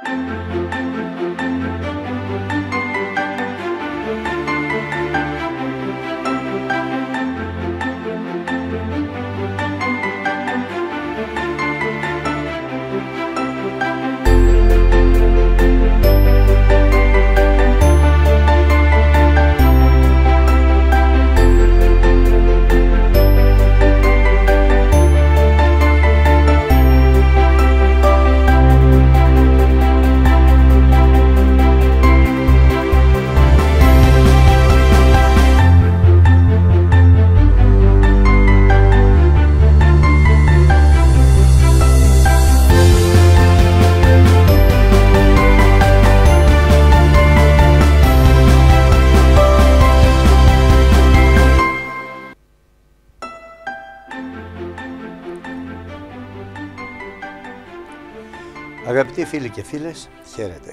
Αγαπητοί φίλοι και φίλες, χαίρετε.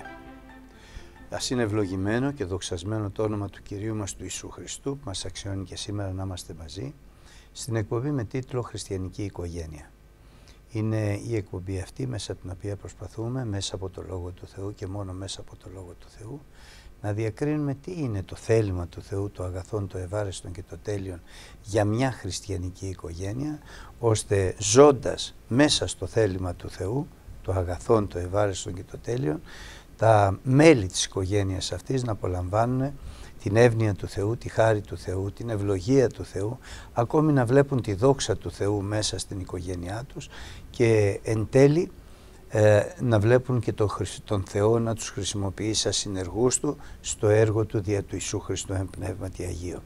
Ας είναι ευλογημένο και δοξασμένο το όνομα του Κυρίου μας του Ιησού Χριστού, που μας αξιώνει και σήμερα να είμαστε μαζί, στην εκπομπή με τίτλο «Χριστιανική Οικογένεια». Είναι η εκπομπή αυτή μέσα από την οποία προσπαθούμε, μέσα από το Λόγο του Θεού και μόνο μέσα από το Λόγο του Θεού, να διακρίνουμε τι είναι το θέλημα του Θεού, το αγαθόν, το ευάρεστον και το τέλειον για μια χριστιανική οικογένεια, ώστε ζώντας μέσα στο θέλημα του Θεού, το αγαθόν, το ευάρεστον και το τέλειον, τα μέλη της οικογένειας αυτής να απολαμβάνουν την εύνοια του Θεού, τη χάρη του Θεού, την ευλογία του Θεού, ακόμη να βλέπουν τη δόξα του Θεού μέσα στην οικογένειά τους και εν τέλει να βλέπουν και τον Θεό να τους χρησιμοποιεί σαν συνεργούς του στο έργο του δια του Ιησού Χριστού εν πνεύματι Αγίου.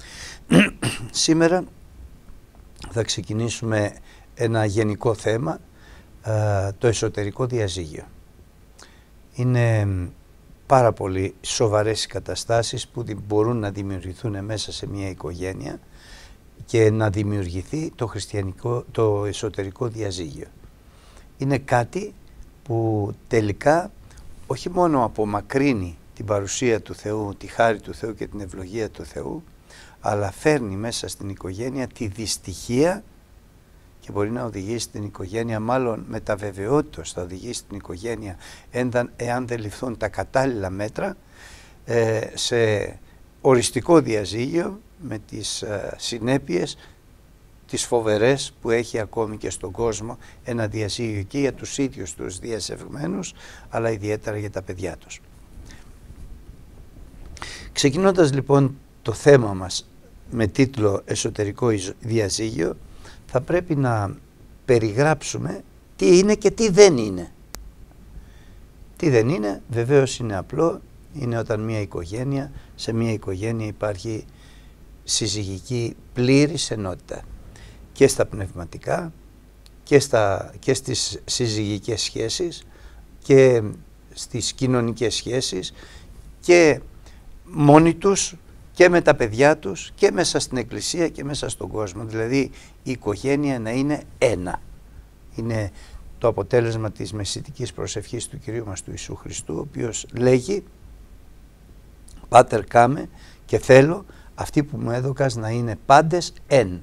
Σήμερα θα ξεκινήσουμε ένα γενικό θέμα, το εσωτερικό διαζύγιο. Είναι πάρα πολύ σοβαρές οι καταστάσεις που μπορούν να δημιουργηθούν μέσα σε μια οικογένεια και να δημιουργηθεί το εσωτερικό διαζύγιο. Είναι κάτι που τελικά όχι μόνο απομακρύνει την παρουσία του Θεού, τη χάρη του Θεού και την ευλογία του Θεού, αλλά φέρνει μέσα στην οικογένεια τη δυστυχία και μπορεί να οδηγήσει την οικογένεια, μάλλον με τα βεβαιότητας θα οδηγήσει την οικογένεια, εάν δεν ληφθούν τα κατάλληλα μέτρα, σε οριστικό διαζύγιο με τις συνέπειες τις φοβερές που έχει ακόμη και στον κόσμο ένα διαζύγιο και για τους ίδιους τους διαζευμένους, αλλά ιδιαίτερα για τα παιδιά τους. Ξεκινώντας λοιπόν το θέμα μας με τίτλο «Εσωτερικό διαζύγιο», θα πρέπει να περιγράψουμε τι είναι και τι δεν είναι. Τι δεν είναι, βεβαίως είναι απλό, είναι όταν σε μια οικογένεια υπάρχει συζυγική πλήρης ενότητα και στα πνευματικά και στις συζυγικές σχέσεις και στις κοινωνικές σχέσεις και μόνοι τους και με τα παιδιά τους και μέσα στην εκκλησία και μέσα στον κόσμο. Δηλαδή η οικογένεια να είναι ένα. Είναι το αποτέλεσμα της μεσητικής προσευχής του Κυρίου μας του Ιησού Χριστού, ο οποίος λέγει «Πάτερ κάμε και θέλω αυτοί που μου έδωκας να είναι πάντες εν».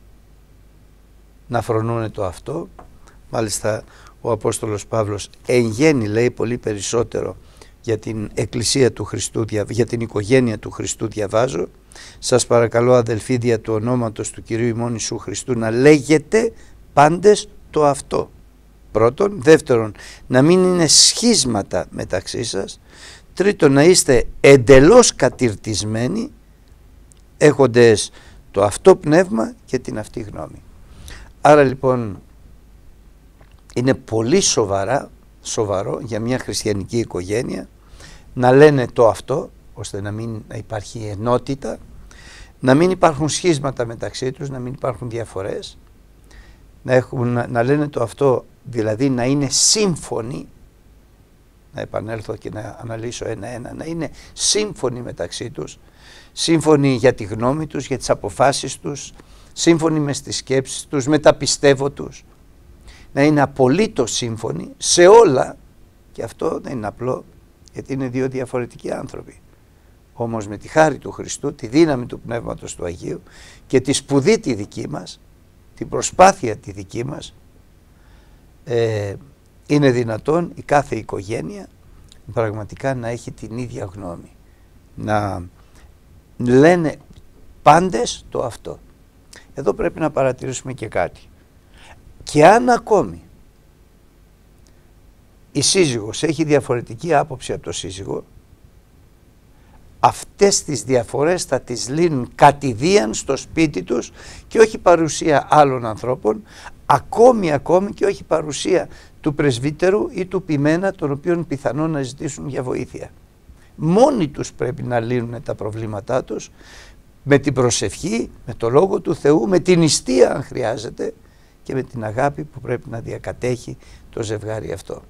Να φρονούν το αυτό. Μάλιστα ο Απόστολος Παύλος εν γέννη λέει πολύ περισσότερο για την εκκλησία του Χριστού, για την οικογένεια του Χριστού διαβάζω. Σας παρακαλώ αδελφοί δια του ονόματος του Κυρίου ημών Ιησού Χριστού να λέγετε πάντες το αυτό. Πρώτον. Δεύτερον, να μην είναι σχίσματα μεταξύ σας. Τρίτον, να είστε εντελώς κατηρτισμένοι, έχοντες το αυτό πνεύμα και την αυτή γνώμη. Άρα λοιπόν είναι πολύ σοβαρό για μια χριστιανική οικογένεια να λένε το αυτό, ώστε να μην υπάρχει ενότητα, να μην υπάρχουν σχίσματα μεταξύ τους, να μην υπάρχουν διαφορές, να λένε το αυτό, δηλαδή να είναι σύμφωνοι, να επανέλθω και να αναλύσω ένα-ένα, να είναι σύμφωνοι μεταξύ τους, σύμφωνοι για τη γνώμη τους, για τις αποφάσεις τους, σύμφωνοι με τις σκέψεις τους, με τα πιστεύω τους, να είναι απολύτως σύμφωνοι σε όλα, και αυτό δεν είναι απλό, γιατί είναι δύο διαφορετικοί άνθρωποι. Όμως με τη χάρη του Χριστού, τη δύναμη του Πνεύματος του Αγίου και τη σπουδή τη δική μας, την προσπάθεια τη δική μας, είναι δυνατόν η κάθε οικογένεια πραγματικά να έχει την ίδια γνώμη. Να λένε πάντες το αυτό. Εδώ πρέπει να παρατηρήσουμε και κάτι. Και αν ακόμη η σύζυγος έχει διαφορετική άποψη από το σύζυγο, αυτές τις διαφορές θα τις λύνουν κατηδίαν στο σπίτι τους και όχι παρουσία άλλων ανθρώπων, ακόμη και όχι παρουσία του πρεσβύτερου ή του ποιμένα, τον οποίον πιθανόν να ζητήσουν για βοήθεια. Μόνοι τους πρέπει να λύνουν τα προβλήματά τους με την προσευχή, με το Λόγο του Θεού, με την νηστεία αν χρειάζεται και με την αγάπη που πρέπει να διακατέχει το ζευγάρι αυτό.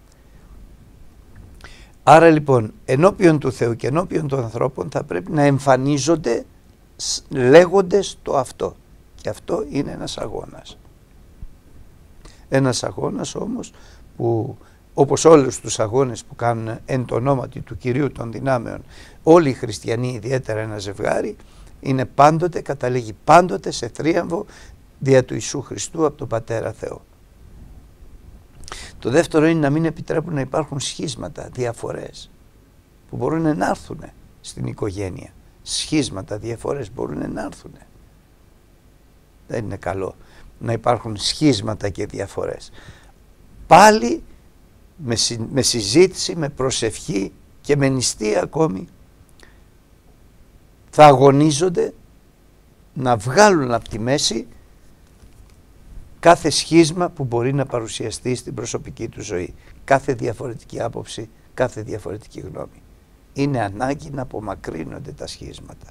Άρα λοιπόν ενώπιον του Θεού και ενώπιον των ανθρώπων θα πρέπει να εμφανίζονται λέγοντες το αυτό. Και αυτό είναι ένας αγώνας. Ένας αγώνας όμως που, όπως όλους τους αγώνες που κάνουν εν το ονόματι του Κυρίου των δυνάμεων όλοι οι χριστιανοί, ιδιαίτερα ένα ζευγάρι, είναι πάντοτε, καταλήγει πάντοτε σε θρίαμβο δια του Ιησού Χριστού από τον Πατέρα Θεό. Το δεύτερο είναι να μην επιτρέπουν να υπάρχουν σχίσματα, διαφορές που μπορούν να έρθουν στην οικογένεια. Σχίσματα, διαφορές μπορούν να έρθουν. Δεν είναι καλό να υπάρχουν σχίσματα και διαφορές. Πάλι με συζήτηση, με προσευχή και με νηστεία ακόμη θα αγωνίζονται να βγάλουν από τη μέση κάθε σχίσμα που μπορεί να παρουσιαστεί στην προσωπική του ζωή. Κάθε διαφορετική άποψη, κάθε διαφορετική γνώμη. Είναι ανάγκη να απομακρύνονται τα σχίσματα.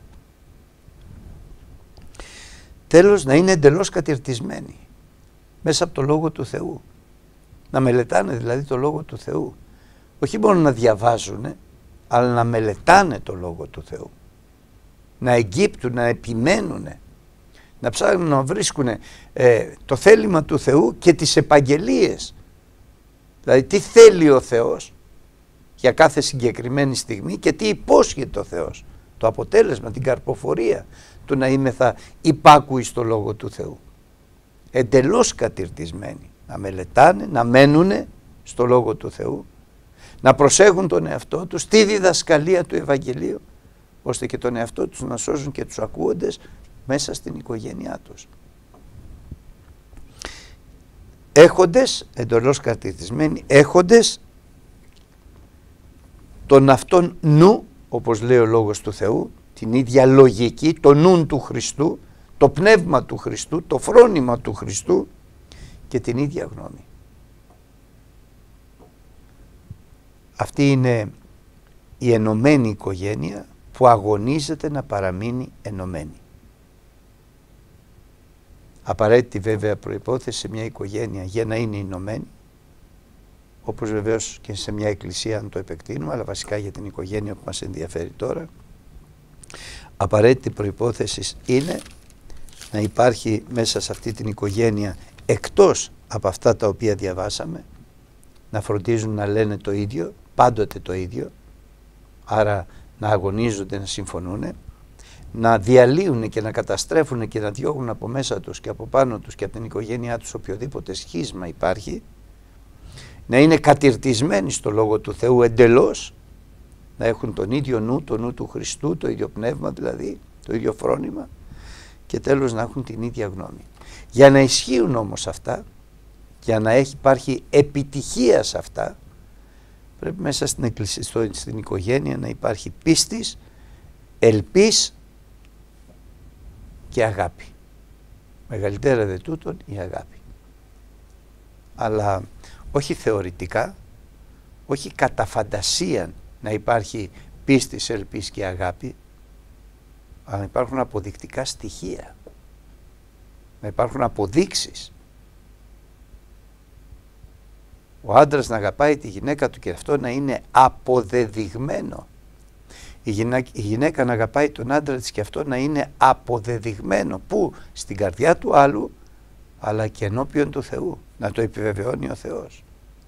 Τέλος, να είναι εντελώς κατηρτισμένοι μέσα από το Λόγο του Θεού. Να μελετάνε δηλαδή το Λόγο του Θεού. Όχι μόνο να διαβάζουν, αλλά να μελετάνε το Λόγο του Θεού. Να εγκύπτουν, να επιμένουν, να ψάχνουν να βρίσκουν το θέλημα του Θεού και τις επαγγελίες. Δηλαδή τι θέλει ο Θεός για κάθε συγκεκριμένη στιγμή και τι υπόσχεται ο Θεός. Το αποτέλεσμα, την καρποφορία του να είμεθα υπάκουοι στο Λόγο του Θεού. Εντελώς κατηρτισμένοι. Να μελετάνε, να μένουνε στο Λόγο του Θεού, να προσέχουν τον εαυτό τους, τη διδασκαλία του Ευαγγελίου, ώστε και τον εαυτό τους να σώζουν και τους ακούοντες μέσα στην οικογένειά τους. Έχοντες, εντελώς κατηρτισμένοι, έχοντες τον αυτόν νου, όπως λέει ο Λόγος του Θεού, την ίδια λογική, το νου του Χριστού, το πνεύμα του Χριστού, το φρόνημα του Χριστού και την ίδια γνώμη. Αυτή είναι η ενωμένη οικογένεια που αγωνίζεται να παραμείνει ενωμένη. Απαραίτητη βέβαια προϋπόθεση σε μια οικογένεια για να είναι ενωμένη, όπως βεβαίως και σε μια εκκλησία αν το επεκτείνουμε, αλλά βασικά για την οικογένεια που μας ενδιαφέρει τώρα, απαραίτητη προϋπόθεση είναι να υπάρχει μέσα σε αυτή την οικογένεια, εκτός από αυτά τα οποία διαβάσαμε, να φροντίζουν να λένε το ίδιο, πάντοτε το ίδιο, άρα να αγωνίζονται, να συμφωνούν, να διαλύουν και να καταστρέφουν και να διώγουν από μέσα τους και από πάνω τους και από την οικογένειά τους οποιοδήποτε σχίσμα υπάρχει, να είναι κατηρτισμένοι στο Λόγο του Θεού εντελώς, να έχουν τον ίδιο νου, το νου του Χριστού, το ίδιο πνεύμα δηλαδή, το ίδιο φρόνημα και τέλος να έχουν την ίδια γνώμη. Για να ισχύουν όμως αυτά, για να υπάρχει επιτυχία σε αυτά, πρέπει μέσα στην εκκλησία, στην οικογένεια να υπάρχει πίστης, ελπίς και αγάπη. Μεγαλύτερα δε τούτον η αγάπη. Αλλά όχι θεωρητικά, όχι κατά φαντασία να υπάρχει πίστης, ελπίς και αγάπη, αλλά να υπάρχουν αποδεικτικά στοιχεία, να υπάρχουν αποδείξεις. Ο άντρας να αγαπάει τη γυναίκα του και αυτό να είναι αποδεδειγμένο. Η γυναίκα να αγαπάει τον άντρα της και αυτό να είναι αποδεδειγμένο. Πού? Στην καρδιά του άλλου, αλλά και ενώπιον του Θεού. Να το επιβεβαιώνει ο Θεός.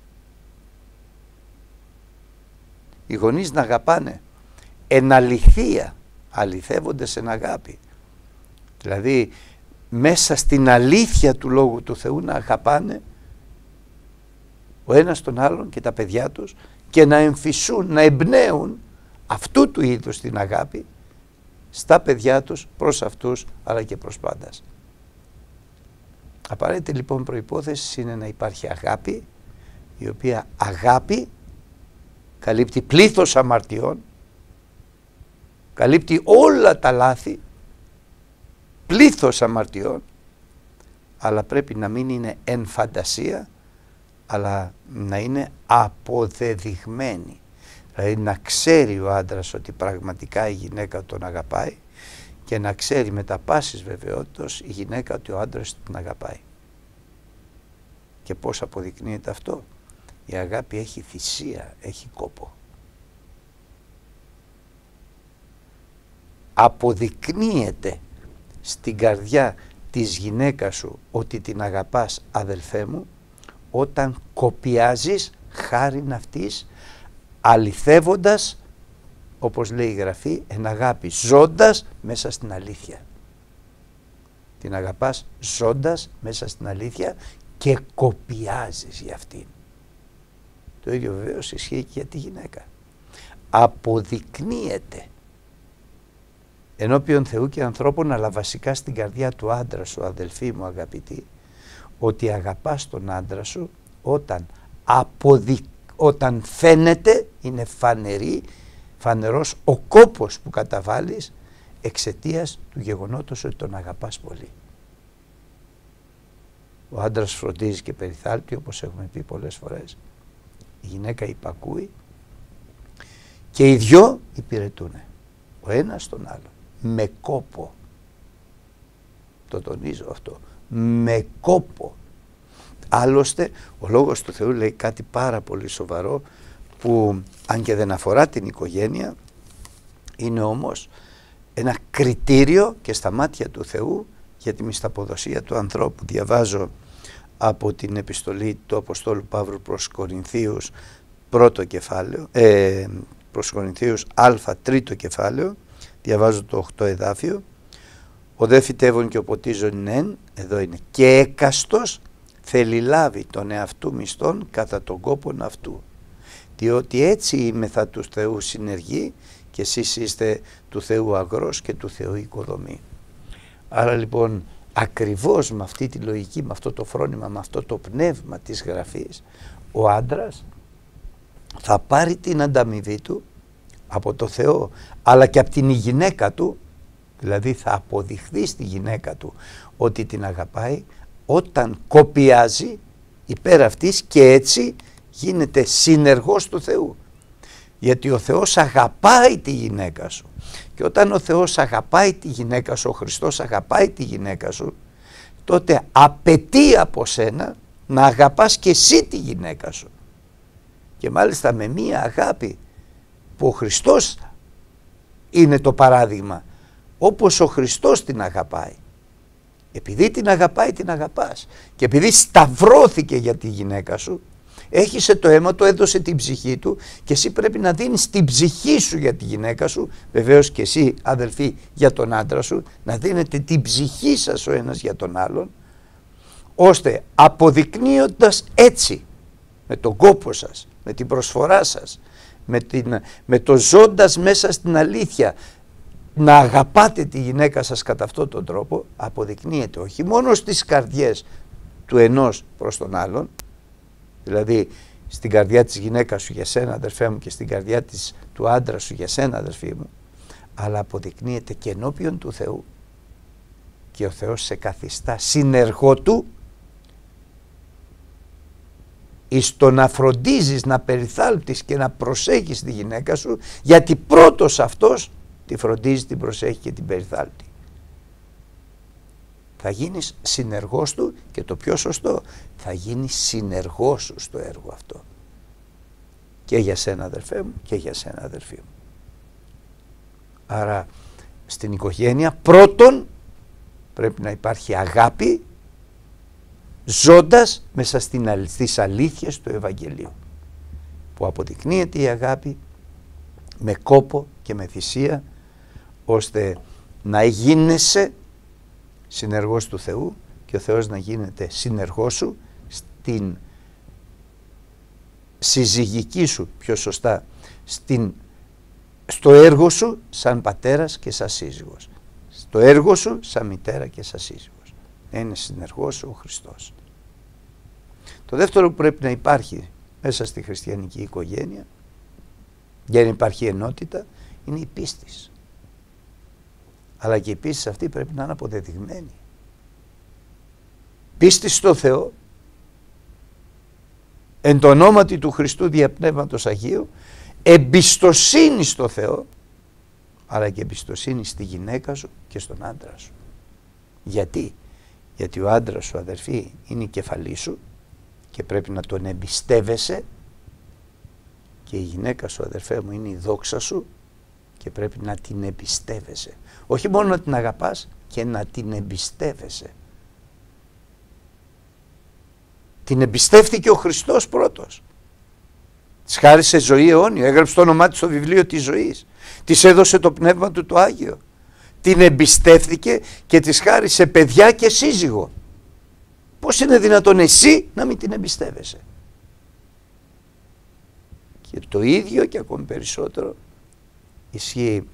Οι γονείς να αγαπάνε εν αληθεία, αληθεύονται εν αγάπη. Δηλαδή μέσα στην αλήθεια του Λόγου του Θεού να αγαπάνε ο ένας τον άλλον και τα παιδιά τους και να εμφυσούν, να εμπνέουν αυτού του είδους την αγάπη στα παιδιά τους, προς αυτούς αλλά και προς πάντας. Απαραίτητη λοιπόν προϋπόθεση είναι να υπάρχει αγάπη, η οποία αγάπη καλύπτει πλήθος αμαρτιών, καλύπτει όλα τα λάθη, πλήθος αμαρτιών, αλλά πρέπει να μην είναι εν φαντασία, αλλά να είναι αποδεδειγμένη. Δηλαδή να ξέρει ο άντρας ότι πραγματικά η γυναίκα τον αγαπάει και να ξέρει με τα πάσης βεβαιότητος η γυναίκα ότι ο άντρας την αγαπάει. Και πώς αποδεικνύεται αυτό? Η αγάπη έχει θυσία, έχει κόπο. Αποδεικνύεται στην καρδιά της γυναίκας σου ότι την αγαπάς, αδελφέ μου, όταν κοπιάζεις χάριν αυτής, αληθεύοντας, όπως λέει η Γραφή, εν αγάπη, ζώντας μέσα στην αλήθεια. Την αγαπάς ζώντας μέσα στην αλήθεια και κοπιάζεις για αυτήν. Το ίδιο βεβαίως ισχύει και για τη γυναίκα. Αποδεικνύεται ενώπιον Θεού και ανθρώπων, αλλά βασικά στην καρδιά του άντρα σου, αδελφοί μου αγαπητοί, ότι αγαπάς τον άντρα σου όταν φαίνεται, είναι φανερός ο κόπος που καταβάλεις εξαιτίας του γεγονότος ότι τον αγαπάς πολύ. Ο άντρας φροντίζει και περιθάλπτει, όπως έχουμε πει πολλές φορές. Η γυναίκα υπακούει και οι δυο υπηρετούν, ο ένας τον άλλο, με κόπο. Το τονίζω αυτό, με κόπο. Άλλωστε ο Λόγος του Θεού λέει κάτι πάρα πολύ σοβαρό, που αν και δεν αφορά την οικογένεια, είναι όμως ένα κριτήριο και στα μάτια του Θεού για τη μισθαποδοσία του ανθρώπου. Διαβάζω από την επιστολή του Αποστόλου Παύλου προς Κορινθίους, πρώτο κεφάλαιο, προς Κορινθίους α, τρίτο κεφάλαιο, διαβάζω το 8 εδάφιο. Ο δε φυτεύων και ο ποτίζων εν, εδώ είναι, και έκαστος θέλει λάβει τον εαυτού μισθόν κατά τον κόπον αυτού. Διότι έτσι είμεθα του Θεού συνεργοί και εσείς είστε του Θεού αγρός και του Θεού οικοδομή. Άρα λοιπόν ακριβώς με αυτή τη λογική, με αυτό το φρόνημα, με αυτό το πνεύμα της Γραφής, ο άντρας θα πάρει την ανταμοιβή του από το Θεό, αλλά και από την γυναίκα του, δηλαδή θα αποδειχθεί στη γυναίκα του ότι την αγαπάει, όταν κοπιάζει υπέρ αυτής και έτσι γίνεται συνεργός του Θεού. Γιατί ο Θεός αγαπάει τη γυναίκα σου, και όταν ο Θεός αγαπάει τη γυναίκα σου, ο Χριστός αγαπάει τη γυναίκα σου, τότε απαιτεί από σένα να αγαπάς και εσύ τη γυναίκα σου, και μάλιστα με μία αγάπη που ο Χριστός είναι το παράδειγμα, όπως ο Χριστός την αγαπάει. Επειδή την αγαπάει, την αγαπάς, και επειδή σταυρώθηκε για τη γυναίκα σου, έχισε το αίμα του, έδωσε την ψυχή του, και εσύ πρέπει να δίνεις την ψυχή σου για τη γυναίκα σου, βεβαίως και εσύ αδελφοί για τον άντρα σου, να δίνετε την ψυχή σας ο ένας για τον άλλον, ώστε αποδεικνύοντας έτσι με τον κόπο σας, με την προσφορά σας, με το ζώντας μέσα στην αλήθεια, να αγαπάτε τη γυναίκα σας κατά αυτόν τον τρόπο, αποδεικνύεται όχι μόνο στις καρδιές του ενός προς τον άλλον, δηλαδή στην καρδιά της γυναίκας σου για σένα αδερφέ μου και στην καρδιά του άντρα σου για σένα αδερφή μου, αλλά αποδεικνύεται και ενώπιον του Θεού, και ο Θεός σε καθιστά συνεργό του εις το να φροντίζεις, να περιθάλπτεις και να προσέχεις τη γυναίκα σου, γιατί πρώτος αυτός τη φροντίζει, την προσέχει και την περιθάλπτει. Θα γίνεις συνεργός του, και το πιο σωστό, θα γίνεις συνεργός σου στο έργο αυτό. Και για σένα αδερφέ μου και για σένα αδερφή μου. Άρα στην οικογένεια πρώτον πρέπει να υπάρχει αγάπη, ζώντας μέσα στις αλήθειες του Ευαγγελίου, που αποδεικνύεται η αγάπη με κόπο και με θυσία, ώστε να γίνεσαι συνεργός του Θεού και ο Θεός να γίνεται συνεργός σου στην συζυγική σου, πιο σωστά, στο έργο σου σαν πατέρας και σαν σύζυγος. Στο έργο σου σαν μητέρα και σαν σύζυγος. Είναι συνεργός σου ο Χριστός. Το δεύτερο που πρέπει να υπάρχει μέσα στη χριστιανική οικογένεια, για να υπάρχει ενότητα, είναι η πίστη. Αλλά και η πίστη αυτή πρέπει να είναι αποδεδειγμένη. Πίστη στο Θεό, εν το ονόματι του Χριστού δια Πνεύματος Αγίου, εμπιστοσύνη στο Θεό, αλλά και εμπιστοσύνη στη γυναίκα σου και στον άντρα σου. Γιατί? Γιατί ο άντρας σου, αδερφή, είναι η κεφαλή σου και πρέπει να τον εμπιστεύεσαι, και η γυναίκα σου, αδερφέ μου, είναι η δόξα σου και πρέπει να την εμπιστεύεσαι. Όχι μόνο να την αγαπάς, και να την εμπιστεύεσαι. Την εμπιστεύτηκε ο Χριστός πρώτος. Της χάρισε ζωή αιώνιο, έγραψε το όνομά της στο βιβλίο της ζωής. Της έδωσε το πνεύμα του το Άγιο. Την εμπιστεύτηκε και της χάρισε παιδιά και σύζυγο. Πώς είναι δυνατόν εσύ να μην την εμπιστεύεσαι? Και το ίδιο και ακόμη περισσότερο ισχύει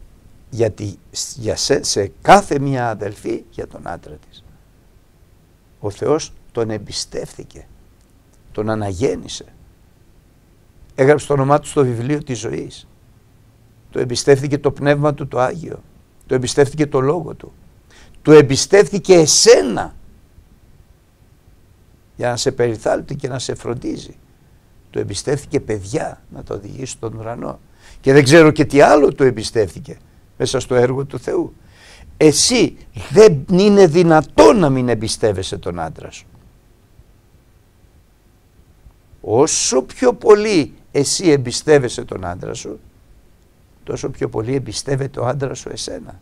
σε κάθε μια αδελφή για τον άντρα της. Ο Θεός τον εμπιστεύθηκε, τον αναγέννησε, έγραψε το όνομά του στο βιβλίο της ζωής, του εμπιστεύθηκε το πνεύμα του το Άγιο, του εμπιστεύθηκε το λόγο του, του εμπιστεύθηκε εσένα για να σε περιθάλπτει και να σε φροντίζει, του εμπιστεύθηκε παιδιά να το οδηγήσει στον ουρανό, και δεν ξέρω και τι άλλο του εμπιστεύθηκε μέσα στο έργο του Θεού. Εσύ δεν είναι δυνατόν να μην εμπιστεύεσαι τον άντρα σου. Όσο πιο πολύ εσύ εμπιστεύεσαι τον άντρα σου, τόσο πιο πολύ εμπιστεύεται ο άντρας σου εσένα.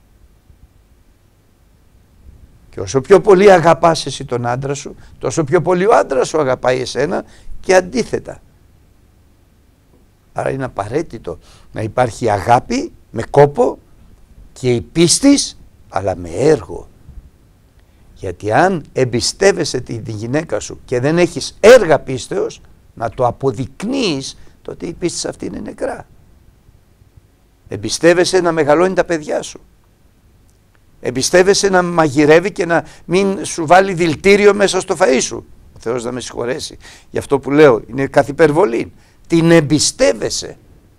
Και όσο πιο πολύ αγαπάς εσύ τον άντρα σου, τόσο πιο πολύ ο άντρας σου αγαπάει εσένα, και αντίθετα. Άρα είναι απαραίτητο να υπάρχει αγάπη με κόπο και η πίστης, αλλά με έργο. Γιατί αν εμπιστεύεσαι τη γυναίκα σου και δεν έχεις έργα πίστεως να το αποδεικνύεις, τότε η πίστη αυτή είναι νεκρά. Εμπιστεύεσαι να μεγαλώνει τα παιδιά σου. Εμπιστεύεσαι να μαγειρεύει και να μην σου βάλει δηλητήριο μέσα στο φαΐ σου. Ο Θεός να με συγχωρέσει για αυτό που λέω, είναι καθ' υπερβολή. Την εμπιστεύεσαι.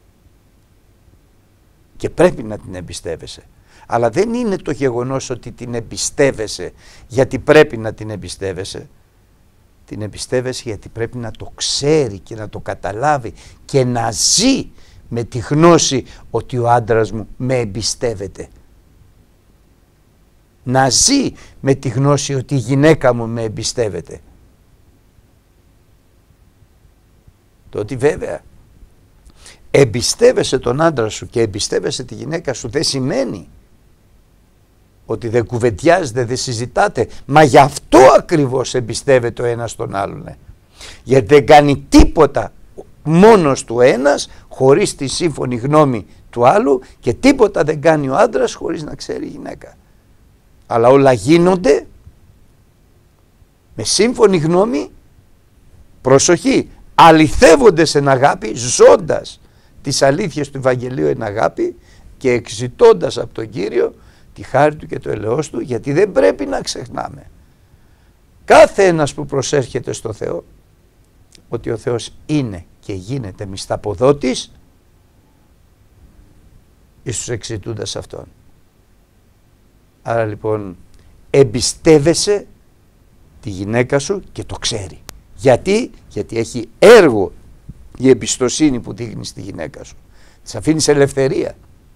Και πρέπει να την εμπιστεύεσαι. Αλλά δεν είναι το γεγονός ότι την εμπιστεύεσαι γιατί πρέπει να την εμπιστεύεσαι. Την εμπιστεύεσαι γιατί πρέπει να το ξέρει και να το καταλάβει και να ζει με τη γνώση ότι ο άντρας μου με εμπιστεύεται. Να ζει με τη γνώση ότι η γυναίκα μου με εμπιστεύεται. Το ότι βέβαια εμπιστεύεσαι τον άντρα σου και εμπιστεύεσαι τη γυναίκα σου δεν σημαίνει ότι δεν κουβεντιάζετε, δεν συζητάτε. Μα γι' αυτό ακριβώς εμπιστεύεται ο ένας τον άλλον. Γιατί δεν κάνει τίποτα μόνος του ένας χωρίς τη σύμφωνη γνώμη του άλλου, και τίποτα δεν κάνει ο άντρας χωρίς να ξέρει η γυναίκα. Αλλά όλα γίνονται με σύμφωνη γνώμη, προσοχή, αληθεύονται εν αγάπη, ζώντας τις αλήθειες του Ευαγγελίου εν αγάπη και εξητώντας από τον Κύριο τη χάρη του και το ελεός του, γιατί δεν πρέπει να ξεχνάμε κάθε ένας που προσέρχεται στο Θεό ότι ο Θεός είναι και γίνεται μισθαποδότης εις τους εξητούντας αυτόν. Άρα λοιπόν εμπιστεύεσαι τη γυναίκα σου και το ξέρει. Γιατί? Γιατί έχει έργο η εμπιστοσύνη που δείχνει στη γυναίκα σου. Της αφήνεις ελευθερία.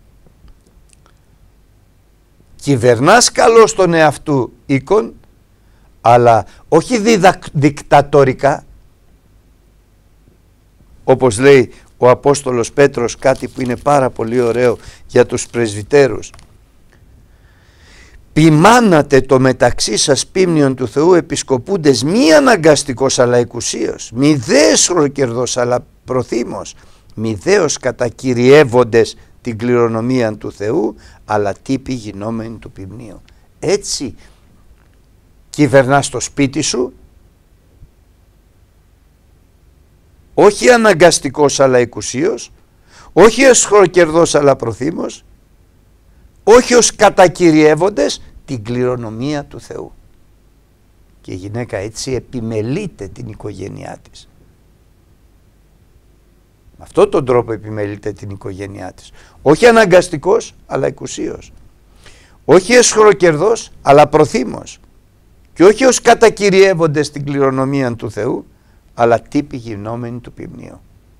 Κυβερνάς καλώς τον εαυτού οίκον, αλλά όχι δικτατορικά, όπως λέει ο Απόστολος Πέτρος, κάτι που είναι πάρα πολύ ωραίο για τους πρεσβυτέρους. Ποιμάνατε το μεταξύ σας πίμνιον του Θεού επισκοπούντες μη αναγκαστικός αλλά εκουσίως, μη δέσρο κερδός αλλά προθύμος, μη δέος κατακυριεύοντες την κληρονομία του Θεού, αλλά τύποι γινόμενοι του ποιμνίου. Έτσι κυβερνάς το σπίτι σου όχι αναγκαστικός αλλά εκουσίως, όχι εσχροκερδός αλλά προθύμος, όχι ως κατακυριεύοντες την κληρονομία του Θεού. Και η γυναίκα έτσι επιμελείται την οικογένειά της. Με αυτόν τον τρόπο επιμελείται την οικογένειά της. Όχι αναγκαστικός αλλά εκουσίως. Όχι εσχροκερδός αλλά προθύμος. Και όχι ως κατακυριεύοντες την κληρονομία του Θεού, αλλά τύποι γινόμενοι του ποιμνίου.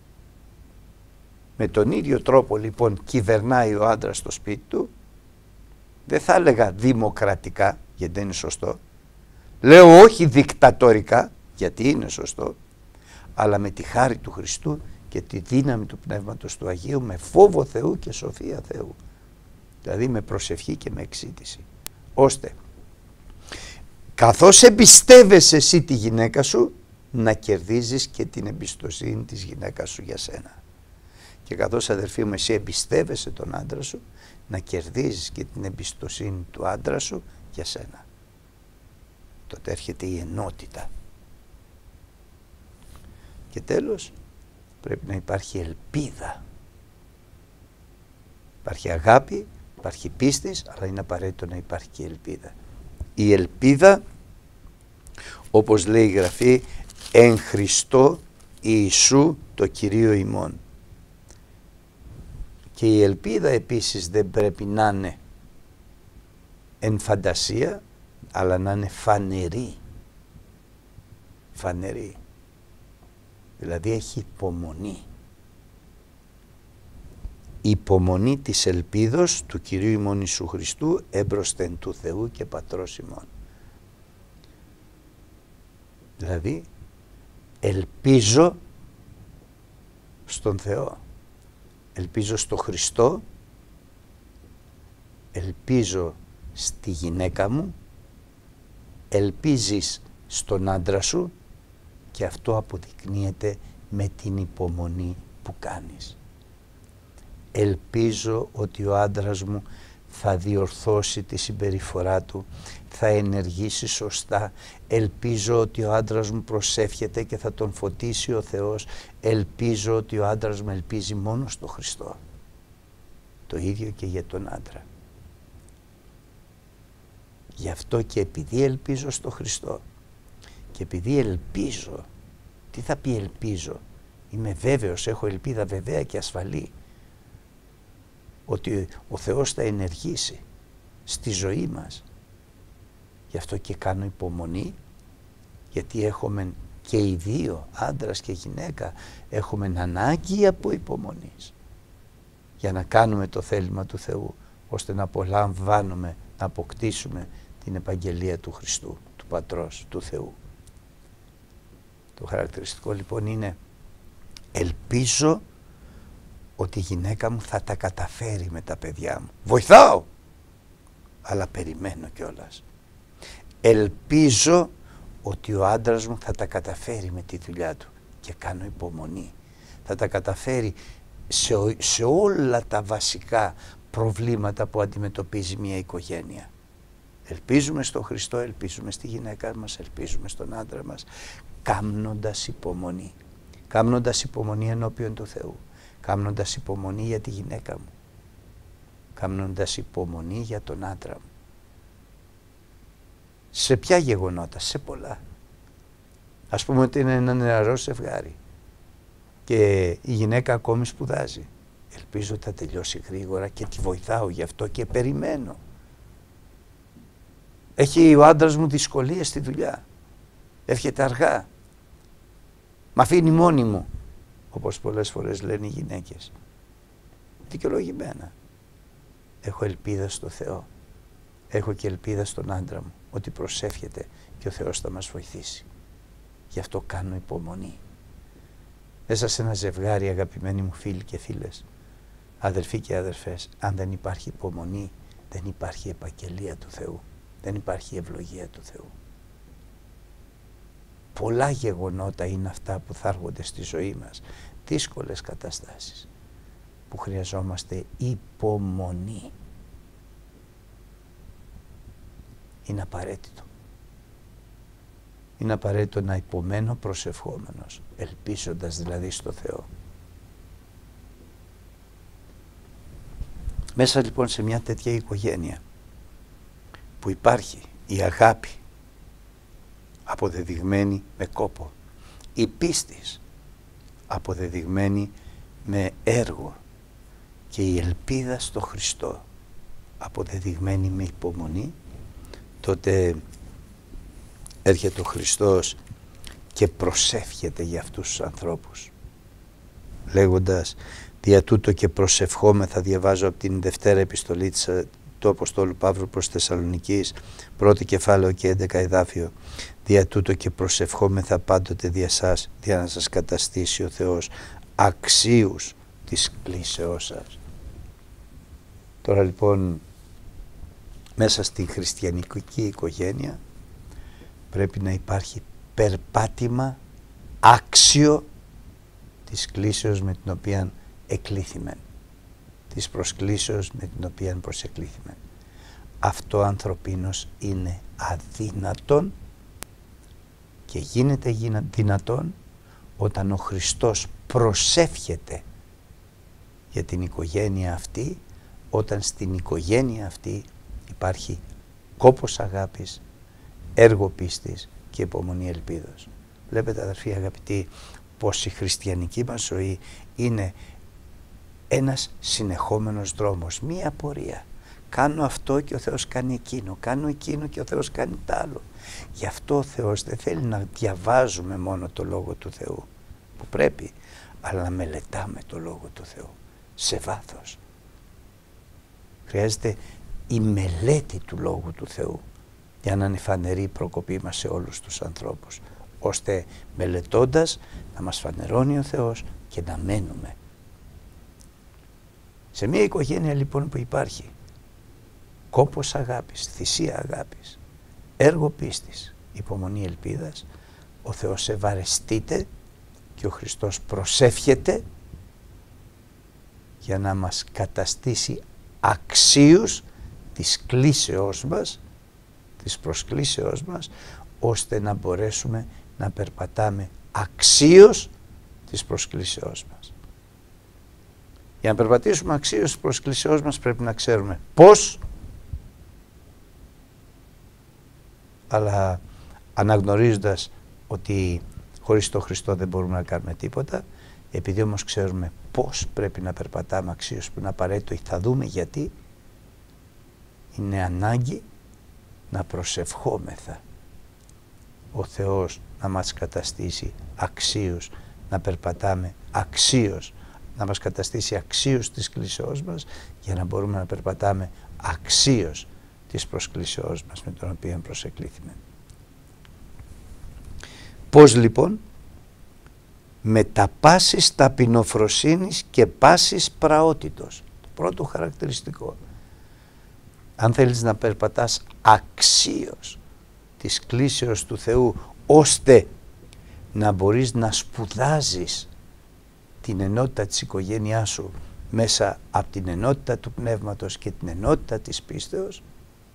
Με τον ίδιο τρόπο λοιπόν κυβερνάει ο άντρας στο σπίτι του, δεν θα έλεγα δημοκρατικά, γιατί δεν είναι σωστό, λέω όχι δικτατορικά, γιατί είναι σωστό, αλλά με τη χάρη του Χριστού και τη δύναμη του Πνεύματος του Αγίου, με φόβο Θεού και σοφία Θεού, δηλαδή με προσευχή και με εξήτηση, ώστε καθώς εμπιστεύεσαι εσύ τη γυναίκα σου, να κερδίζεις και την εμπιστοσύνη της γυναίκας σου για σένα. Και καθώς, αδερφοί μου, εσύ εμπιστεύεσαι τον άντρα σου, να κερδίζεις και την εμπιστοσύνη του άντρα σου για σένα. Τότε έρχεται η ενότητα. Και τέλος, πρέπει να υπάρχει ελπίδα. Υπάρχει αγάπη, υπάρχει πίστης, αλλά είναι απαραίτητο να υπάρχει και ελπίδα. Η ελπίδα, όπως λέει η Γραφή, εν Χριστώ Ιησού το Κυρίο ημών. Και η ελπίδα επίσης δεν πρέπει να είναι εν φαντασία, αλλά να είναι φανερή. Φανερή. Δηλαδή έχει υπομονή. Η υπομονή της ελπίδος του Κυρίου ημών Ιησού Χριστού έμπροσθεν του Θεού και Πατρός ημών. Δηλαδή ελπίζω στον Θεό, ελπίζω στο Χριστό, ελπίζω στη γυναίκα μου, ελπίζεις στον άντρα σου και αυτό αποδεικνύεται με την υπομονή που κάνεις. Ελπίζω ότι ο άντρας μου θα διορθώσει τη συμπεριφορά του, θα ενεργήσει σωστά. Ελπίζω ότι ο άντρας μου προσεύχεται και θα τον φωτίσει ο Θεός. Ελπίζω ότι ο άντρας μου ελπίζει μόνο στο Χριστό. Το ίδιο και για τον άντρα. Γι' αυτό και επειδή ελπίζω στο Χριστό και επειδή ελπίζω, τι θα πει ελπίζω? Είμαι βέβαιος, έχω ελπίδα βεβαία και ασφαλή ότι ο Θεός θα ενεργήσει στη ζωή μας. Γι' αυτό και κάνω υπομονή, γιατί έχουμε και οι δύο, άντρας και γυναίκα, έχουμε ανάγκη από υπομονής για να κάνουμε το θέλημα του Θεού, ώστε να απολαμβάνουμε, να αποκτήσουμε την επαγγελία του Χριστού, του Πατρός, του Θεού. Το χαρακτηριστικό λοιπόν είναι ελπίζω ότι η γυναίκα μου θα τα καταφέρει με τα παιδιά μου. Βοηθάω, αλλά περιμένω κιόλας. Ελπίζω ότι ο άντρας μου θα τα καταφέρει με τη δουλειά του και κάνω υπομονή. Θα τα καταφέρει σε όλα τα βασικά προβλήματα που αντιμετωπίζει μια οικογένεια. Ελπίζουμε στον Χριστό, ελπίζουμε στη γυναίκα μας, ελπίζουμε στον άντρα μας, κάμνοντας υπομονή. Κάμνοντας υπομονή ενώπιον του Θεού. Κάμνοντας υπομονή για τη γυναίκα μου. Κάμνοντας υπομονή για τον άντρα μου. Σε ποια γεγονότα? Σε πολλά. Ας πούμε ότι είναι ένα νεαρό ζευγάρι και η γυναίκα ακόμη σπουδάζει. Ελπίζω ότι θα τελειώσει γρήγορα και τη βοηθάω γι' αυτό και περιμένω. Έχει ο άντρας μου δυσκολίες στη δουλειά. Έρχεται αργά. Μ' αφήνει μόνη μου, όπως πολλές φορές λένε οι γυναίκες. Δικαιολογημένα. Έχω ελπίδα στο Θεό. Έχω και ελπίδα στον άντρα μου ότι προσεύχεται και ο Θεός θα μας βοηθήσει. Γι' αυτό κάνω υπομονή. Μέσα σε ένα ζευγάρι, αγαπημένοι μου φίλοι και φίλες, αδελφοί και αδερφές, αν δεν υπάρχει υπομονή, δεν υπάρχει επαγγελία του Θεού. Δεν υπάρχει ευλογία του Θεού. Πολλά γεγονότα είναι αυτά που θα έρχονται στη ζωή μας. Δύσκολες καταστάσεις που χρειαζόμαστε υπομονή. Είναι απαραίτητο. είναι απαραίτητο να υπομένω προσευχόμενος, ελπίζοντας δηλαδή στο Θεό. Μέσα λοιπόν σε μια τέτοια οικογένεια που υπάρχει η αγάπη αποδεδειγμένη με κόπο, η πίστη αποδεδειγμένη με έργο και η ελπίδα στο Χριστό αποδεδειγμένη με υπομονή, τότε έρχεται ο Χριστός και προσεύχεται για αυτούς τους ανθρώπους, λέγοντας, δια τούτο και προσευχόμεθα, διαβάζω από την Δευτέρα Επιστολή του Αποστόλου Παύλου προς Θεσσαλονικής, 1 κεφάλαιο και 11 εδάφιο, δια τούτο και προσευχόμεθα πάντοτε δια σας, για να σας καταστήσει ο Θεός αξίους της κλήσεώς σας. Τώρα λοιπόν μέσα στην χριστιανική οικογένεια πρέπει να υπάρχει περπάτημα άξιο της κλήσεως με την οποία εκλήθημεν, της προσκλήσεως με την οποία προσεκλήθημεν. Αυτό ανθρωπίνος είναι αδύνατον και γίνεται δυνατόν όταν ο Χριστός προσεύχεται για την οικογένεια αυτή, όταν στην οικογένεια αυτή υπάρχει κόπος αγάπης, έργο πίστης και υπομονή ελπίδος. Βλέπετε αδερφοί αγαπητοί πως η χριστιανική μας ζωή είναι ένας συνεχόμενος δρόμος, μία πορεία. Κάνω αυτό και ο Θεός κάνει εκείνο, κάνω εκείνο και ο Θεός κάνει τ' άλλο. Γι' αυτό ο Θεός δεν θέλει να διαβάζουμε μόνο το Λόγο του Θεού, που πρέπει, αλλά να μελετάμε το Λόγο του Θεού σε βάθος. Χρειάζεται η μελέτη του Λόγου του Θεού για να είναι φανερή η προκοπή μας σε όλους τους ανθρώπους, ώστε μελετώντας να μας φανερώνει ο Θεός και να μένουμε. Σε μια οικογένεια λοιπόν που υπάρχει κόπος αγάπης, θυσία αγάπης, έργο πίστης, υπομονή ελπίδας, ο Θεός ευαρεστείται και ο Χριστός προσεύχεται για να μας καταστήσει αξίους της κλήσεώς μας, της προσκλήσεώς μας, ώστε να μπορέσουμε να περπατάμε αξίως της προσκλήσεώς μας. Για να περπατήσουμε αξίως της προσκλήσεώς μας πρέπει να ξέρουμε πώς, αλλά αναγνωρίζοντας ότι χωρίς τον Χριστό δεν μπορούμε να κάνουμε τίποτα, επειδή όμως ξέρουμε πώς πρέπει να περπατάμε αξίως που είναι απαραίτητο, θα δούμε γιατί είναι ανάγκη να προσευχόμεθα ο Θεός να μας καταστήσει αξίως, να περπατάμε αξίως, να μας καταστήσει αξίως της κλήσεώς μας, για να μπορούμε να περπατάμε αξίως της προσκλήσεώς μας με τον οποίο προσεκλήθημε. Πώς λοιπόν? Με τα πάσης ταπεινοφροσύνης και πάσης πραότητος. Το πρώτο χαρακτηριστικό. Αν θέλεις να περπατάς αξίως της κλήσεως του Θεού, ώστε να μπορείς να σπουδάζεις την ενότητα της οικογένειάς σου μέσα από την ενότητα του πνεύματος και την ενότητα της πίστεως,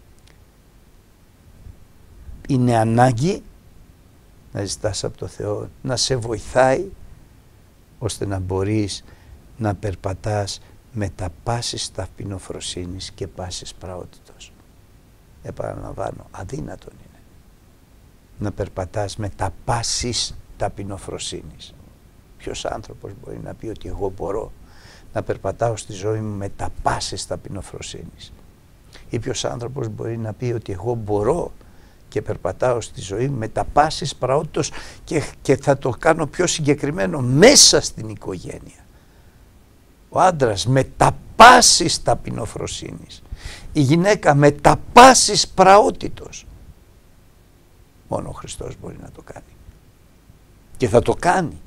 είναι ανάγκη να ζητάς από το Θεό να σε βοηθάει ώστε να μπορείς να περπατάς με τα πάσης ταπεινοφροσύνης και πάσης πραότητος. Επαναλαμβάνω, αδύνατον είναι να περπατάς με τα πάσης ταπεινοφροσύνης. Ποιος άνθρωπος μπορεί να πει ότι εγώ μπορώ να περπατάω στη ζωή μου με τα πάσης ταπεινοφροσύνης? Ή ποιος άνθρωπος μπορεί να πει ότι εγώ μπορώ και περπατάω στη ζωή μου με τα πάσης πραότητος, και θα το κάνω πιο συγκεκριμένο, μέσα στην οικογένεια. Ο άντρας με τα πάσης ταπεινοφροσύνης, η γυναίκα με τα πάσης πραότητος. Μόνο ο Χριστός μπορεί να το κάνει. Και θα το κάνει.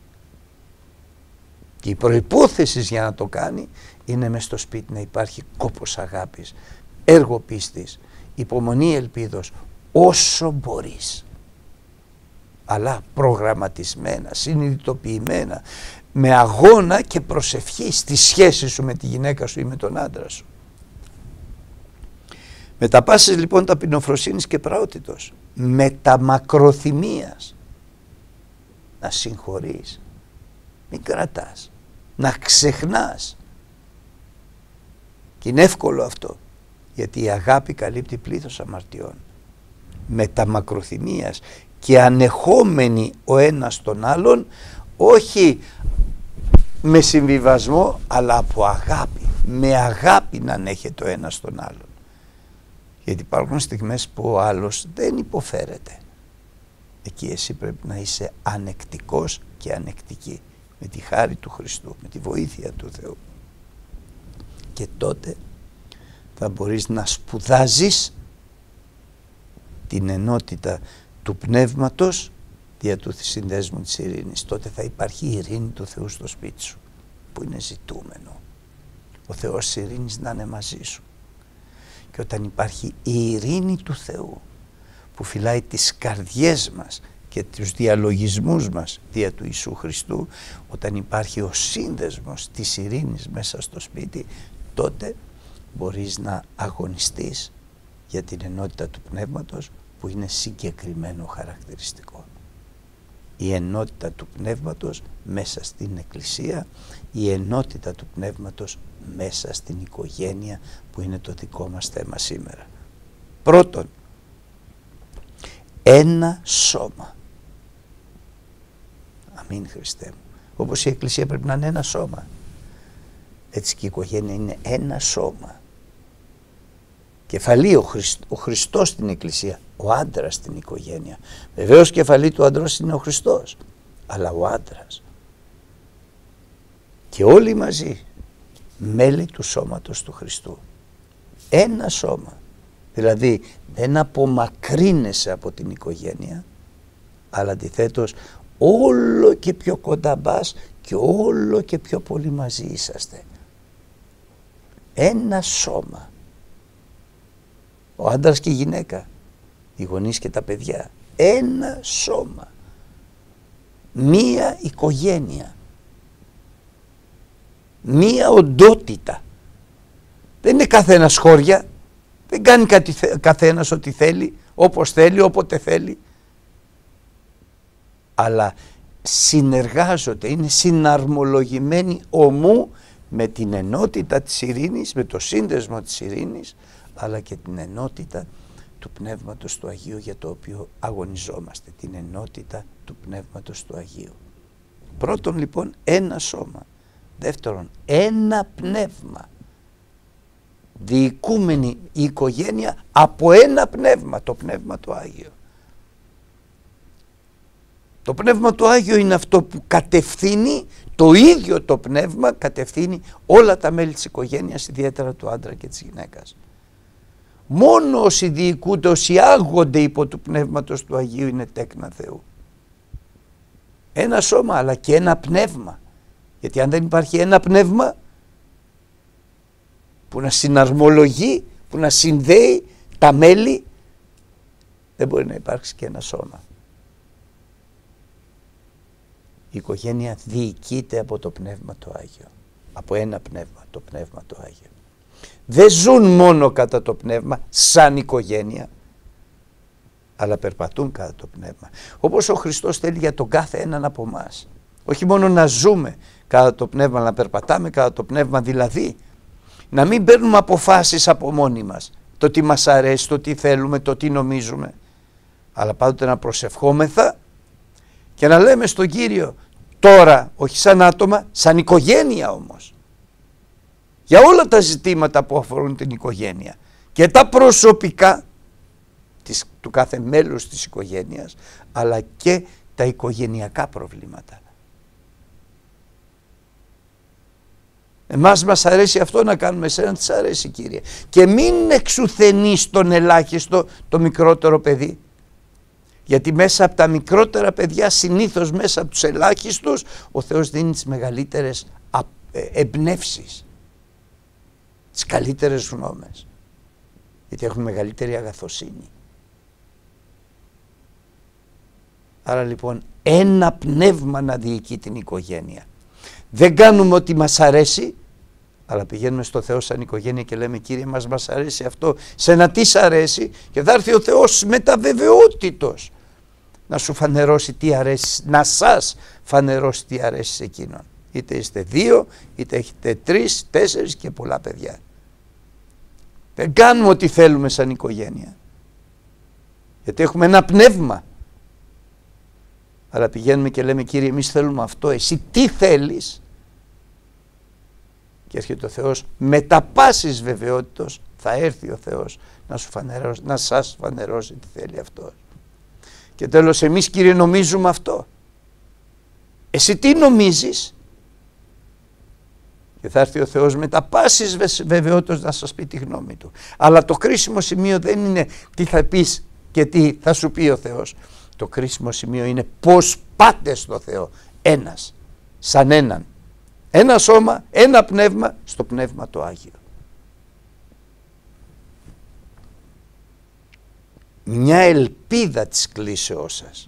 Και η προϋπόθεση για να το κάνει είναι μες στο σπίτι να υπάρχει κόπος αγάπης, έργο πίστης, υπομονή ελπίδος, όσο μπορείς. Αλλά προγραμματισμένα, συνειδητοποιημένα, με αγώνα και προσευχή στη σχέση σου με τη γυναίκα σου ή με τον άντρα σου. Με τα πάσης λοιπόν ταπεινοφροσύνης και πραότητος. μεταμακροθυμίας. Να συγχωρείς, μην κρατάς, να ξεχνάς. Και είναι εύκολο αυτό, γιατί η αγάπη καλύπτει πλήθος αμαρτιών. Μεταμακροθυμίας και ανεχόμενοι ο ένας τον άλλον, όχι με συμβιβασμό, αλλά από αγάπη. Με αγάπη να ανέχεται ο ένας τον άλλον. Γιατί υπάρχουν στιγμές που ο άλλος δεν υποφέρεται. Εκεί εσύ πρέπει να είσαι ανεκτικός και ανεκτική, με τη χάρη του Χριστού, με τη βοήθεια του Θεού. Και τότε θα μπορείς να σπουδάζεις την ενότητα του πνεύματος δια του συνδέσμου της ειρήνης. Τότε θα υπάρχει η ειρήνη του Θεού στο σπίτι σου, που είναι ζητούμενο. Ο Θεός της ειρήνης να είναι μαζί σου. Και όταν υπάρχει η ειρήνη του Θεού που φυλάει τις καρδιές μας και τους διαλογισμούς μας δια του Ιησού Χριστού, όταν υπάρχει ο σύνδεσμος της ειρήνης μέσα στο σπίτι, τότε μπορείς να αγωνιστείς για την ενότητα του πνεύματος, που είναι συγκεκριμένο χαρακτηριστικό. Η ενότητα του πνεύματος μέσα στην Εκκλησία, η ενότητα του πνεύματος μέσα στην οικογένεια, που είναι το δικό μας θέμα σήμερα. Πρώτον, ένα σώμα. Αμήν Χριστέ μου. Όπως η Εκκλησία πρέπει να είναι ένα σώμα, έτσι και η οικογένεια είναι ένα σώμα. Κεφαλή ο Χριστός στην Εκκλησία, ο άντρας στην οικογένεια. Βεβαίως κεφαλή του άντρος είναι ο Χριστός, αλλά ο άντρας. Και όλοι μαζί μέλη του σώματος του Χριστού. Ένα σώμα. Δηλαδή δεν απομακρύνεσαι από την οικογένεια, αλλά αντιθέτως όλο και πιο κοντά μπας και όλο και πιο πολύ μαζί είσαστε. Ένα σώμα. Ο άντρας και η γυναίκα, οι γονείς και τα παιδιά. Ένα σώμα. Μία οικογένεια. Μία οντότητα. Δεν είναι καθένας χώρια. Δεν κάνει καθένας ό,τι θέλει, όπως θέλει, όποτε θέλει. Αλλά συνεργάζονται, είναι συναρμολογημένοι ομού με την ενότητα της ειρήνης, με το σύνδεσμο της ειρήνης, αλλά και την ενότητα του Πνεύματος του Αγίου, για το οποίο αγωνιζόμαστε, την ενότητα του Πνεύματος του Αγίου. Πρώτον λοιπόν ένα σώμα. Δεύτερον ένα πνεύμα. Διοικούμενη η οικογένεια από ένα πνεύμα, το Πνεύμα του Άγιο. Το Πνεύμα του Άγιο είναι αυτό που κατευθύνει, το ίδιο το Πνεύμα κατευθύνει όλα τα μέλη της οικογένειας, ιδιαίτερα του άντρα και της γυναίκας. Μόνο όσοι διοικούνται, όσοι άγονται υπό του Πνεύματος του Αγίου είναι τέκνα Θεού. Ένα σώμα αλλά και ένα πνεύμα. Γιατί αν δεν υπάρχει ένα πνεύμα που να συναρμολογεί, που να συνδέει τα μέλη, δεν μπορεί να υπάρξει και ένα σώμα. Η οικογένεια διοικείται από το Πνεύμα το Άγιο. Από ένα πνεύμα, το Πνεύμα το Άγιο. Δεν ζουν μόνο κατά το πνεύμα σαν οικογένεια, αλλά περπατούν κατά το πνεύμα. Όπως ο Χριστός θέλει για τον κάθε έναν από εμάς. Όχι μόνο να ζούμε κατά το πνεύμα, αλλά να περπατάμε κατά το πνεύμα, δηλαδή να μην παίρνουμε αποφάσεις από μόνοι μας, το τι μας αρέσει, το τι θέλουμε, το τι νομίζουμε, αλλά πάντοτε να προσευχόμεθα και να λέμε στον Κύριο τώρα, όχι σαν άτομα, σαν οικογένεια όμως, για όλα τα ζητήματα που αφορούν την οικογένεια και τα προσωπικά του κάθε μέλους της οικογένειας, αλλά και τα οικογενειακά προβλήματα. Εμάς μας αρέσει αυτό να κάνουμε, εσένα της αρέσει Κύριε. Και μην εξουθενείς τον ελάχιστο, το μικρότερο παιδί. Γιατί μέσα από τα μικρότερα παιδιά, συνήθως μέσα από τους ελάχιστους, ο Θεός δίνει τις μεγαλύτερες εμπνεύσεις, τις καλύτερες γνώμες. Γιατί έχουν μεγαλύτερη αγαθοσύνη. Άρα λοιπόν ένα πνεύμα να διοικεί την οικογένεια. Δεν κάνουμε ό,τι μας αρέσει, Αλλά πηγαίνουμε στο Θεό σαν οικογένεια και λέμε Κύριε μας αρέσει αυτό, σένα τι σ' αρέσει, και θα έρθει ο Θεός μεταβεβαιότητος να σου φανερώσει τι αρέσει, να σας φανερώσει τι αρέσει σε εκείνον. Είτε είστε 2, είτε έχετε 3, 4 και πολλά παιδιά. Δεν κάνουμε ό,τι θέλουμε σαν οικογένεια, γιατί έχουμε ένα πνεύμα. Αλλά πηγαίνουμε και λέμε Κύριε εμείς θέλουμε αυτό, εσύ τι θέλεις? Και έρχεται ο Θεός με τα πάσης βεβαιότητος, θα έρθει ο Θεός να σου φανερώσει, να σας φανερώσει τι θέλει αυτός. Και τέλος εμείς Κύριε νομίζουμε αυτό, εσύ τι νομίζεις? Και θα έρθει ο Θεός με τα πάσης βεβαιότητος να σας πει τη γνώμη του. Αλλά το κρίσιμο σημείο δεν είναι τι θα πεις και τι θα σου πει ο Θεός. Το κρίσιμο σημείο είναι πώς πάτε στο Θεό, ένας, σαν έναν. Ένα σώμα, ένα πνεύμα, στο πνεύμα το Άγιο. Μια ελπίδα της κλήσεώς σας.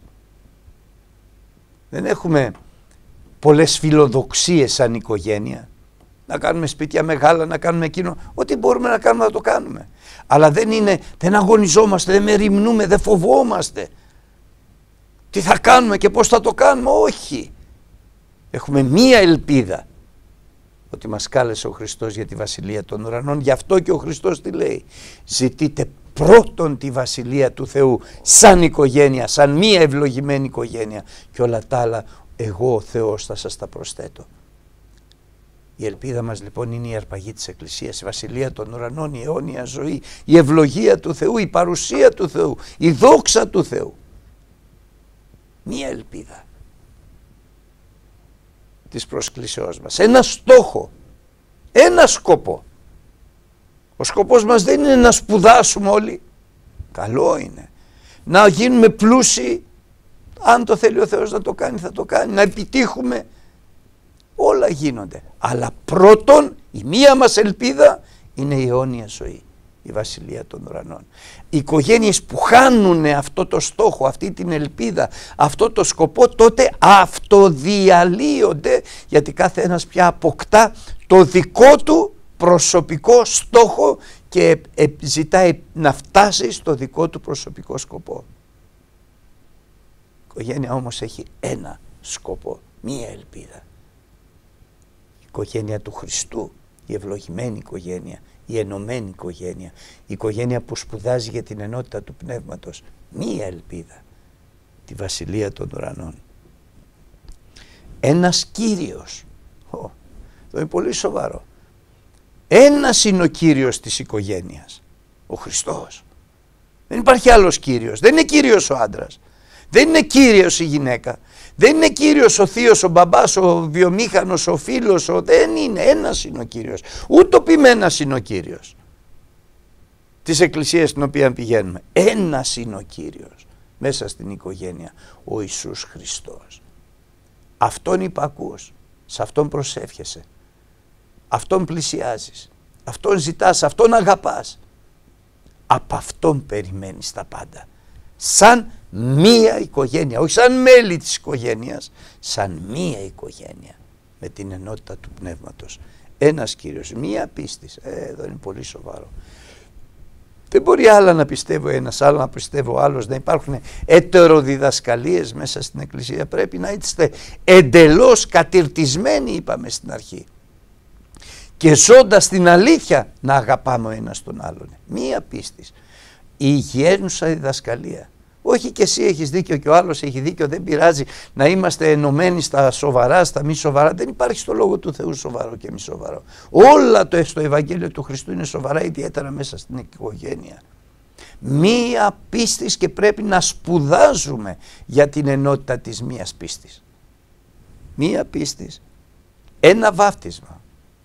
Δεν έχουμε πολλές φιλοδοξίες σαν οικογένεια. Να κάνουμε σπίτια μεγάλα, να κάνουμε εκείνο. Ό,τι μπορούμε να κάνουμε να το κάνουμε. Αλλά δεν αγωνιζόμαστε, δεν μεριμνούμε, δεν φοβόμαστε. Τι θα κάνουμε και πώς θα το κάνουμε? Όχι. Έχουμε μία ελπίδα. Ότι μας κάλεσε ο Χριστός για τη Βασιλεία των Ουρανών. Γι' αυτό και ο Χριστός τι λέει? Ζητείτε πρώτον τη Βασιλεία του Θεού σαν οικογένεια, σαν μία ευλογημένη οικογένεια. Και όλα τα άλλα εγώ ο Θεός θα σας τα προσθέτω. Η ελπίδα μας λοιπόν είναι η αρπαγή της Εκκλησίας, η Βασιλεία των Ουρανών, η αιώνια ζωή, η ευλογία του Θεού, η παρουσία του Θεού, η δόξα του Θεού. Μία ελπίδα της προσκλήσεώς μας, ένα στόχο, ένα σκοπό. Ο σκοπός μας δεν είναι να σπουδάσουμε όλοι, καλό είναι, να γίνουμε πλούσιοι, αν το θέλει ο Θεός να το κάνει θα το κάνει, να επιτύχουμε, όλα γίνονται. Αλλά πρώτον η μία μας ελπίδα είναι η αιώνια ζωή, η Βασιλεία των Ουρανών. Οι οικογένειες που χάνουν αυτό το στόχο, αυτή την ελπίδα, αυτό το σκοπό, τότε αυτοδιαλύονται, γιατί κάθε ένας πια αποκτά το δικό του προσωπικό στόχο και ζητάει να φτάσει στο δικό του προσωπικό σκοπό. Η οικογένεια όμως έχει ένα σκοπό, μία ελπίδα. Η οικογένεια του Χριστού, η ευλογημένη οικογένεια, η ενωμένη οικογένεια, η οικογένεια που σπουδάζει για την ενότητα του πνεύματος, μία ελπίδα, τη Βασιλεία των Ουρανών. Ένας Κύριος, αυτό είναι πολύ σοβαρό, ένας είναι ο Κύριος της οικογένειας, ο Χριστός. Δεν υπάρχει άλλος Κύριος, δεν είναι Κύριος ο άντρας, δεν είναι Κύριος η γυναίκα, δεν είναι Κύριος ο θείος, ο μπαμπάς, ο βιομήχανος, ο φίλος, δεν είναι, ένας είναι ο Κύριος. Ουτοπημένας είναι ο Κύριος της Εκκλησίας στην οποία πηγαίνουμε. Ένας είναι ο Κύριος μέσα στην οικογένεια, ο Ιησούς Χριστός. Αυτόν υπακούς, σε Αυτόν προσεύχεσαι, Αυτόν πλησιάζεις, Αυτόν ζητάς, Αυτόν αγαπάς. Από Αυτόν περιμένεις τα πάντα. Σαν μία οικογένεια, όχι σαν μέλη της οικογένειας, σαν μία οικογένεια με την ενότητα του πνεύματος. Ένας Κύριος, μία πίστης. Εδώ είναι πολύ σοβαρό. Δεν μπορεί άλλα να πιστεύω ένας, άλλο να πιστεύω άλλος, να υπάρχουν ετεροδιδασκαλίες μέσα στην Εκκλησία. Πρέπει να είστε εντελώς κατηρτισμένοι, είπαμε στην αρχή. Και ζώντας την αλήθεια να αγαπάμε ο ένας τον άλλον. Μία πίστης. Η υγιένουσα διδασκαλία. Όχι και εσύ έχεις δίκιο και ο άλλος έχει δίκιο, δεν πειράζει να είμαστε ενωμένοι στα σοβαρά, στα μη σοβαρά. Δεν υπάρχει στο Λόγο του Θεού σοβαρό και μη σοβαρό. Όλα στο Ευαγγέλιο του Χριστού είναι σοβαρά, ιδιαίτερα μέσα στην οικογένεια. Μία πίστης και πρέπει να σπουδάζουμε για την ενότητα της μίας πίστης. Μία πίστης, ένα βάφτισμα.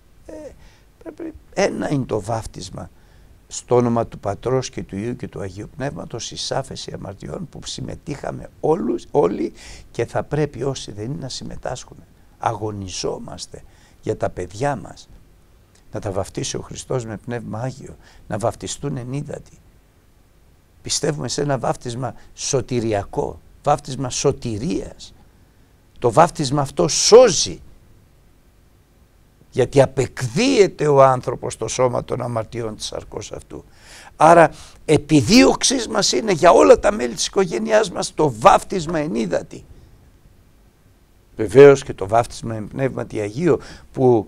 Ένα είναι το βάφτισμα. Στο όνομα του Πατρός και του Υιού και του Αγίου Πνεύματος, εις άφεση αμαρτιών, που συμμετείχαμε όλοι και θα πρέπει όσοι δεν είναι να συμμετάσχουν. Αγωνιζόμαστε για τα παιδιά μας. Να τα βαφτίσει ο Χριστός με Πνεύμα Άγιο, να βαφτιστούν ενίδατοι. Πιστεύουμε σε ένα βάφτισμα σωτηριακό, βάφτισμα σωτηρίας. Το βάφτισμα αυτό σώζει. γιατί απεκδίεται ο άνθρωπος στο σώμα των αμαρτιών της σαρκός αυτού. Άρα επιδίωξής μας είναι για όλα τα μέλη της οικογένειάς μας το βάφτισμα εν ύδατι. Βεβαίως και το βάφτισμα εν πνεύματι Αγίο που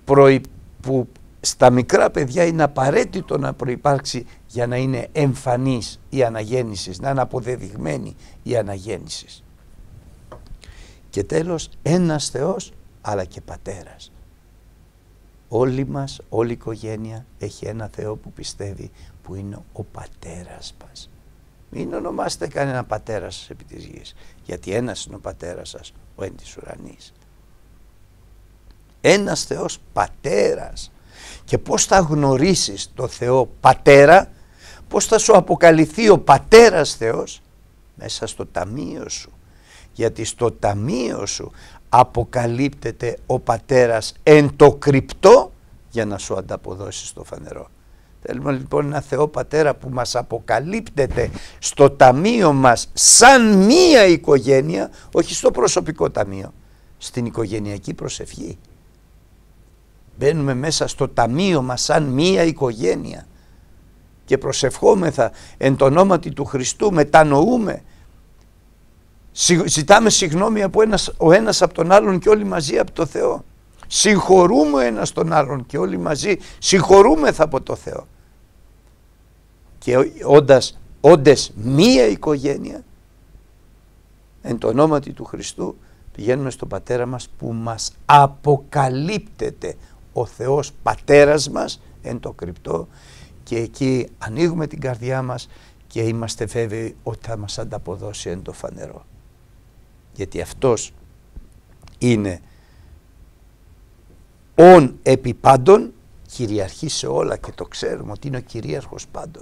στα μικρά παιδιά είναι απαραίτητο να προϋπάρξει για να είναι εμφανής η αναγέννηση, να είναι αποδεδειγμένη η αναγέννηση. Και τέλος, ένας Θεός αλλά και Πατέρας. Όλοι μας, όλη η οικογένεια έχει ένα Θεό που πιστεύει, που είναι ο Πατέρας μας. Μην ονομάστε κανένα πατέρα σας επί της γης, γιατί ένας είναι ο Πατέρας σας, ο εν της ουρανής. Ένας Θεός Πατέρας. Και πώς θα γνωρίσεις το Θεό Πατέρα, πώς θα σου αποκαλυφθεί ο Πατέρας Θεός? Μέσα στο ταμείο σου. Γιατί στο ταμείο σου αποκαλύπτεται ο Πατέρας εν το κρυπτό για να σου ανταποδώσει στο φανερό. Θέλουμε λοιπόν ένα Θεό Πατέρα που μας αποκαλύπτεται στο ταμείο μας σαν μία οικογένεια, όχι στο προσωπικό ταμείο, στην οικογενειακή προσευχή. Μπαίνουμε μέσα στο ταμείο μας σαν μία οικογένεια και προσευχόμεθα εν το ονόματι του Χριστού, μετανοούμε, ζητάμε συγγνώμη από ο ένας από τον άλλον και όλοι μαζί από το Θεό. Συγχωρούμε ο ένας τον άλλον και όλοι μαζί συγχωρούμεθα από το Θεό. Και όντες μία οικογένεια, εν το ονόματι του Χριστού, πηγαίνουμε στον Πατέρα μας που μας αποκαλύπτεται ο Θεός Πατέρας μας εν το κρυπτό, και εκεί ανοίγουμε την καρδιά μας και είμαστε βέβαιοι ότι θα μας ανταποδώσει εν το φανερό. Γιατί αυτός είναι ον επί πάντων, κυριαρχεί σε όλα και το ξέρουμε ότι είναι ο κυρίαρχος πάντων.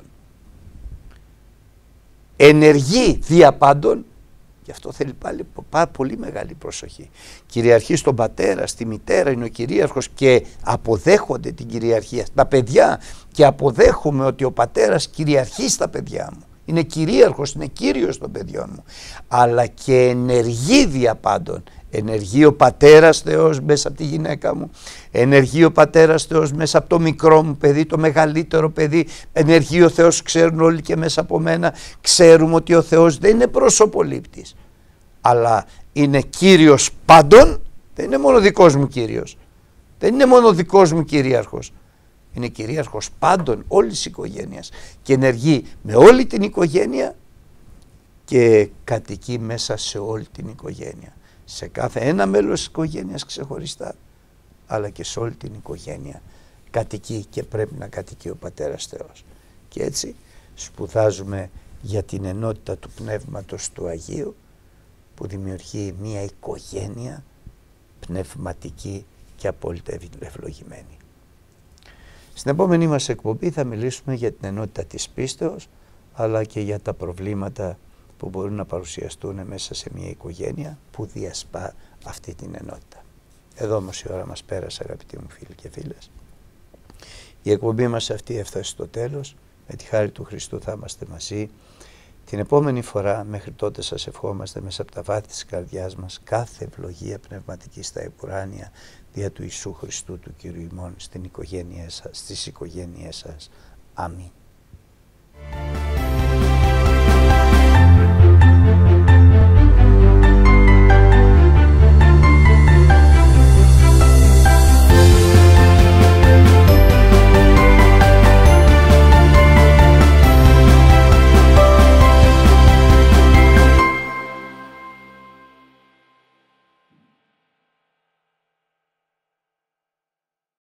Ενεργεί δια πάντων, γι' αυτό θέλει πάλι πολύ μεγάλη προσοχή. Κυριαρχεί στον πατέρα, στη μητέρα, είναι ο κυρίαρχος και αποδέχονται την κυριαρχία. Τα παιδιά, και αποδέχομαι ότι ο πατέρας κυριαρχεί στα παιδιά μου. Είναι κυρίαρχος, είναι κύριος των παιδιών μου. Αλλά και ενεργεί δια πάντων. Ενεργεί ο Πατέρας Θεός μέσα από τη γυναίκα μου. Ενεργεί ο Πατέρας Θεός μέσα από το μικρό μου παιδί, το μεγαλύτερο παιδί. Ενεργεί ο Θεός, ξέρουν όλοι και μέσα από μένα. Ξέρουμε ότι ο Θεός δεν είναι προσωπολήπτης, αλλά είναι Κύριος πάντων. Δεν είναι μόνο δικός μου Κύριος. Δεν είναι μόνο δικός μου κυρίαρχος. Είναι κυρίαρχος πάντων, όλης της οικογένειας. Και ενεργεί με όλη την οικογένεια και κατοικεί μέσα σε όλη την οικογένεια. Σε κάθε ένα μέλος της οικογένειας ξεχωριστά, αλλά και σε όλη την οικογένεια κατοικεί και πρέπει να κατοικεί ο Πατέρας Θεός. Και έτσι σπουδάζουμε για την ενότητα του Πνεύματος του Αγίου, που δημιουργεί μια οικογένεια πνευματική και απόλυτα ευλογημένη. Στην επόμενη μας εκπομπή θα μιλήσουμε για την ενότητα της πίστεως, αλλά και για τα προβλήματα που μπορούν να παρουσιαστούν μέσα σε μια οικογένεια που διασπά αυτή την ενότητα. Εδώ όμως η ώρα μας πέρασε, αγαπητοί μου φίλοι και φίλες. Η εκπομπή μας αυτή έφτασε στο τέλος. Με τη χάρη του Χριστού θα είμαστε μαζί την επόμενη φορά. Μέχρι τότε σας ευχόμαστε μέσα από τα βάθη της καρδιάς μας κάθε ευλογία πνευματική στα επουράνια δια του Ιησού Χριστού του Κύριου ημών στην οικογένειά σας, στις οικογένειές σας. Αμήν.